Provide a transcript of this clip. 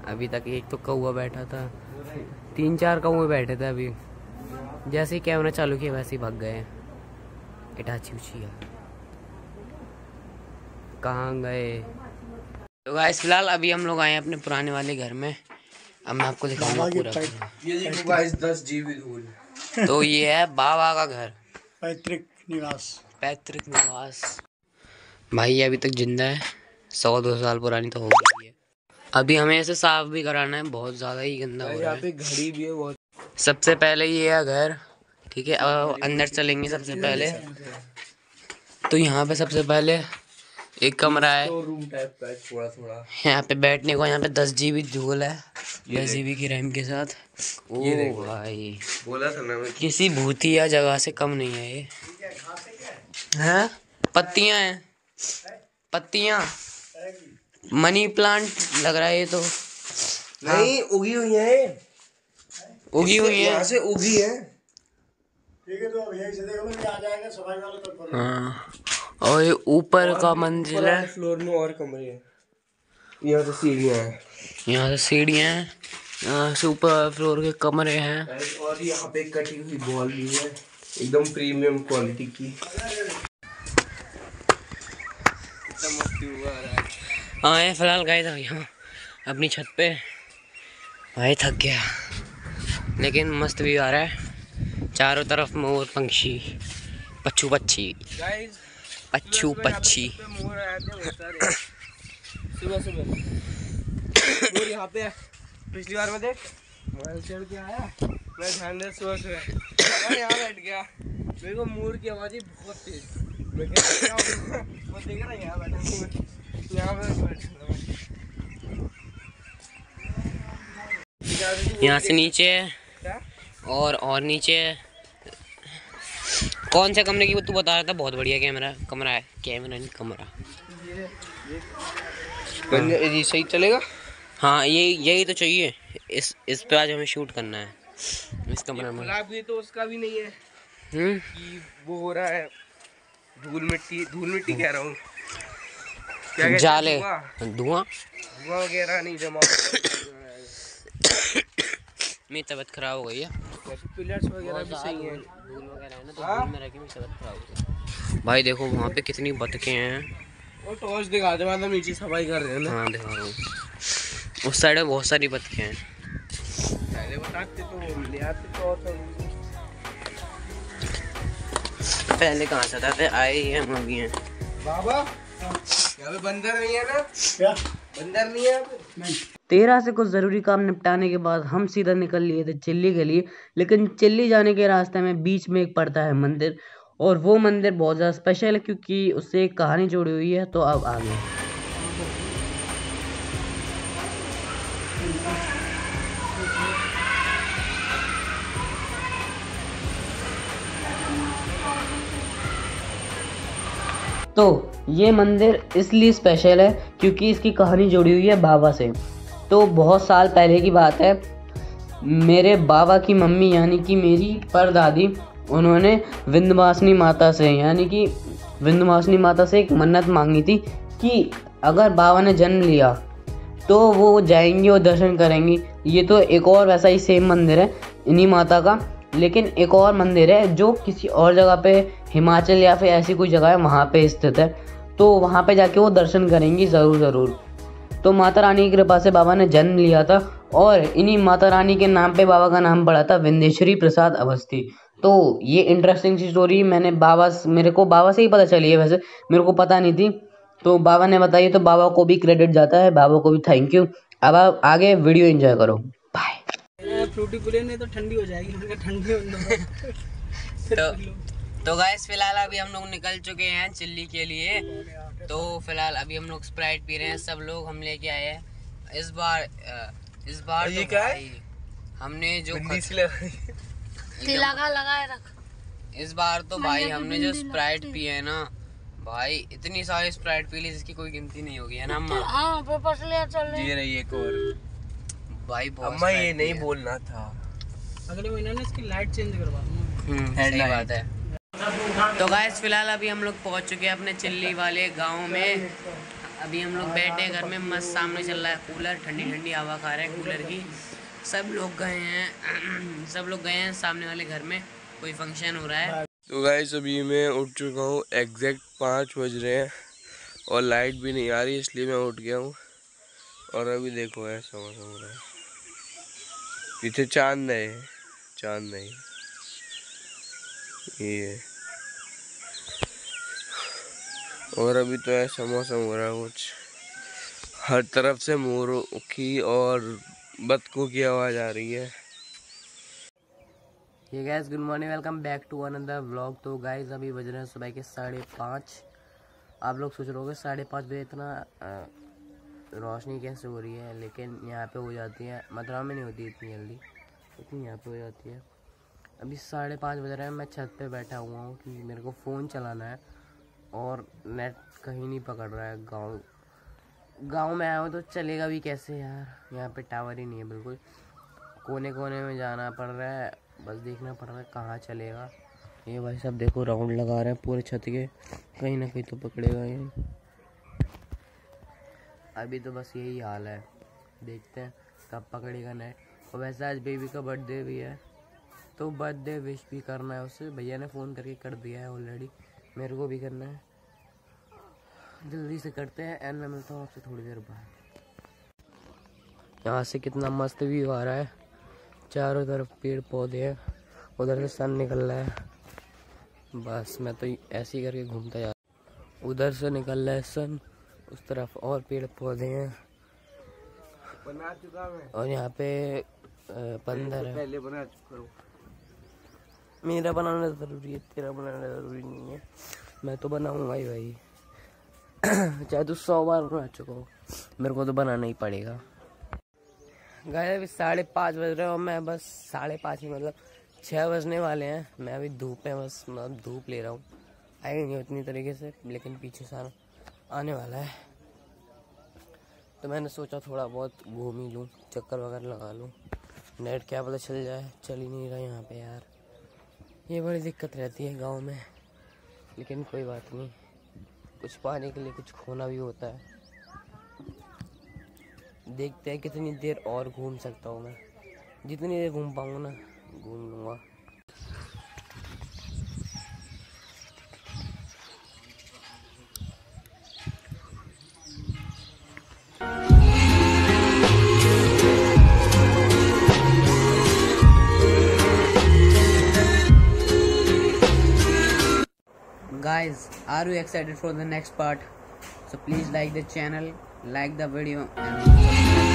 अभी तक एक तो कौवा बैठा था, 3-4 कौवे बैठे थे। अभी जैसे ही कैमरा चालू किया वैसे ही भाग गए। इटाची उचिया कहाँ गए? तो गाइस फिलहाल अभी हम लोग आए हैं अपने पुराने वाले घर में। अब मैं आपको दिखाऊंगा पूरा। ये देखो गाइस 10 जीबी धूल। तो ये है बाबा का घर, पैतृक निवास। भाई अभी तक जिंदा है, 100-200 साल पुरानी तो हो गई है। अभी हमें इसे साफ भी कराना है, बहुत ज्यादा ही गंदा हो रहा है। यहाँ पे घड़ी भी है बहुत। सबसे पहले ये है घर, ठीक है। अब अंदर चलेंगे सबसे पहले। तो यहाँ पे सबसे पहले एक कमरा है, रूम टाइप का है थोड़ा। यहाँ पे बैठने को। यहाँ पे 10 जीबी धूल है, 10 जीबी की रैम के साथ। ओ भाई बोला था ना मैं, किसी भूतिया जगह से कम नहीं है ये। हैं? पत्तियां हैं, पत्तियां, मनी प्लांट लग रहा है ये तो। नहीं उगी हुई है, उगी हुई है, यहाँ से उगी है। ठीक है, तो अब यही से देखो मैं आ जाएगा सफाई वाला तो। हाँ, और ये ऊपर का मंजिल है। फ्लोर में और कमरे हैं, यहाँ से सीढ़ियाँ हैं, यहाँ से सीढ़ियाँ हैं, यहाँ से ऊपर फ्लोर के कमरे हैं। और यहाँ पे कटी हुई बॉल भी है, एकदम प्रीमियम क्वालिटी की। हाँ ये फिलहाल गए थे यहाँ अपनी छत पे। भाई थक गया, लेकिन मस्त भी आ रहा है। चारों तरफ मोर पंछी, पच्छू पक्षी, पच्छू पक्षी। सुबह मोर यहाँ पे पिछली बार में देख मोबाइल चढ़ के आया, मैं ध्यान दे सुबह यहाँ बैठ गया। मेरे को मोर की आवाज़ बहुत तेज, मैं क्या वो देख रहा यहाँ बैठा, यहाँ यहाँ से नीचे है और नीचे है। कौन से कमरे की वो तू बता रहा था? बहुत बढ़िया कमरा है। कैमरा नहीं कमरा। ये सही चलेगा। हाँ यही तो चाहिए। इस पे आज हमें शूट करना है इस कमरे में। गुलाब तो उसका भी नहीं है कि वो हो रहा है धूल मिट्टी कह रहा हूँ, क्या जाले, धुआं वगैरह नहीं जमा। मेरी तबीयत खराब हो गई है। पिलर्स वगैरह भी सही हैं, धूल वगैरह है ना, तो धूल में रह के मेरी तबीयत खराब हो गई। भाई देखो वहाँ पे कितनी बतखें हैं। और टॉर्च दिखा दे, मतलब नीचे सफाई कर रहे हैं ना। हाँ दिखा रहा हूँ, उस साइड में बहुत सारी बतखें हैं। पहले बताते तो ले आते तो। पहले कहाँ से आते आए ही हम अभी हैं। बाबा यहाँ पे बंदर नहीं है ना? क्या बंदर नहीं है यहाँ पे? नहीं। 13 से कुछ ज़रूरी काम निपटाने के बाद हम सीधा निकल लिए थे चिल्ली के लिए। लेकिन चिल्ली जाने के रास्ते में बीच में एक पड़ता है मंदिर, और वो मंदिर बहुत ज़्यादा स्पेशल है क्योंकि उससे एक कहानी जुड़ी हुई है। तो अब आगे तो ये मंदिर इसलिए स्पेशल है क्योंकि इसकी कहानी जुड़ी हुई है बाबा से। तो बहुत साल पहले की बात है, मेरे बाबा की मम्मी यानी कि मेरी परदादी, उन्होंने विंध्यवासिनी माता से एक मन्नत मांगी थी कि अगर बाबा ने जन्म लिया तो वो जाएंगी और दर्शन करेंगी। ये तो एक और वैसा ही सेम मंदिर है इन्हीं माता का, लेकिन एक और मंदिर है जो किसी और जगह पे, हिमाचल या फिर ऐसी कोई जगह है वहाँ पे स्थित है। तो वहाँ पे जाके वो दर्शन करेंगी ज़रूर। तो माता रानी की कृपा से बाबा ने जन्म लिया था, और इन्हीं माता रानी के नाम पे बाबा का नाम पड़ा था विंध्येश्वरी प्रसाद अवस्थी। तो ये इंटरेस्टिंग सी स्टोरी मेरे को बाबा से ही पता चली है, वैसे मेरे को पता नहीं थी। तो बाबा ने बताई, तो बाबा को भी क्रेडिट जाता है, बाबा को भी थैंक यू। अब आप आगे वीडियो एंजॉय करो, बाय। फ्रूटी पुले नहीं तो ठंडी हो जाएगी, ठंडी तो गाइस फिलहाल अभी हम लोग निकल चुके हैं चिल्ली के लिए। तो फिलहाल अभी हम लोग स्प्राइट पी रहे हैं, सब लोग हम लेके आए हैं इस बार ये तो क्या है? हमने जो लगाए रख। इस बार तो भाई हमने जो स्प्राइट पी है ना भाई, इतनी सारी स्प्राइट पी ली जिसकी कोई गिनती नहीं होगी, है ना अम्मा? हाँ पेपर से ले चल रहे ये रही एक और भाई। बहुत अम्मा ये नहीं बोलना था, अगले महीने में इसकी लाइट चेंज करवा सही बात है। तो गाइस फिलहाल अभी हम लोग पहुंच चुके हैं अपने चिल्ली वाले गांव में। अभी हम लोग बैठे हैं घर में, मस्त सामने चल रहा है कूलर, ठंडी ठंडी हवा खा रहे हैं कूलर की। सब लोग गए हैं सामने वाले घर में, कोई फंक्शन हो रहा है। तो गाइस अभी मैं उठ चुका हूँ, एग्जैक्ट 5 बज रहे हैं और लाइट भी नहीं आ रही, इसलिए मैं उठ गया हूँ। और अभी देखो ऐसा मौसम हो रहा है, पीछे चांद नहीं ये। और अभी तो ऐसा मौसम हो रहा है, कुछ हर तरफ से मोरों की और बतखों की आवाज़ आ रही है। ये guys good morning, welcome back to another vlog. तो गाइस अभी बज रहे हैं सुबह के 5:30। आप लोग सोच रहे होगे 5:30 बजे इतना रोशनी कैसे हो रही है, लेकिन यहाँ पे हो जाती है। मथुरा में नहीं होती इतनी जल्दी, लेकिन यहाँ पे हो जाती है। अभी 5:30 बज रहे हैं, मैं छत पे बैठा हुआ हूँ कि मेरे को फ़ोन चलाना है और नेट कहीं नहीं पकड़ रहा है। गाँव में आया हूँ तो चलेगा भी कैसे यार, यहाँ पे टावर ही नहीं है बिल्कुल। कोने कोने में जाना पड़ रहा है, बस देखना पड़ रहा है कहाँ चलेगा। ये भाई सब देखो राउंड लगा रहे हैं पूरे छत के, कहीं ना कहीं तो पकड़ेगा ये। अभी तो बस यही हाल है, देखते हैं कब पकड़ेगा नेट। और वैसे आज बेबी का बर्थडे भी है, तो बर्थडे विश भी करना है उससे। भैया ने फ़ोन करके कर दिया है ऑलरेडी, मेरे को भी करना है। जल्दी से करते हैं एंड मैं मिलता हूँ आपसे थोड़ी देर बाद। यहाँ से कितना मस्त व्यू आ रहा है, चारों तरफ पेड़ पौधे हैं, उधर से सन निकल रहा है। बस मैं तो ऐसे ही करके घूमता जा रहा हूँ। उधर से निकल रहा है सन, उस तरफ और पेड़ पौधे हैं। बना चुका मैं, और यहाँ पे बंदर है। पहले बना चुका हूँ। मेरा बनाना ज़रूरी है, तेरा बनाना ज़रूरी नहीं है। मैं तो बनाऊँगा ही भाई, चाहे तू 100 बार बना चुका हो, मेरे को तो बनाना ही पड़ेगा। गाइस अभी 5:30 बज रहे हो, मैं बस 5:30 ही मतलब 6 बजने वाले हैं। मैं अभी धूप में बस धूप ले रहा हूँ, आई नहीं उतनी तरीके से, लेकिन पीछे सारा आने वाला है। तो मैंने सोचा थोड़ा बहुत घूम ही लूँ, चक्कर वगैरह लगा लूँ। नेट क्या पता चल जाए, चल ही नहीं रहा यहाँ पे यार। ये बड़ी दिक्कत रहती है गाँव में, लेकिन कोई बात नहीं, कुछ पाने के लिए कुछ खोना भी होता है। देखते हैं कितनी देर और घूम सकता हूँ मैं, जितनी देर घूम पाऊँगा ना घूम लूँगा। Guys, are you excited for the next part? So please like the channel, like the video and subscribe.